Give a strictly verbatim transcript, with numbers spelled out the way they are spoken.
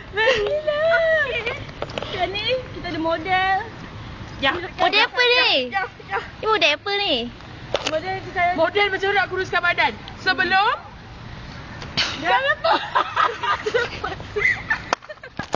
Gila. Sekarang ni kita ada model. Ya. Model apa ni? Ya, ya. Ni model apa ni? Model kita. Model macam nak kuruskan badan. Sebelum Jangan apa?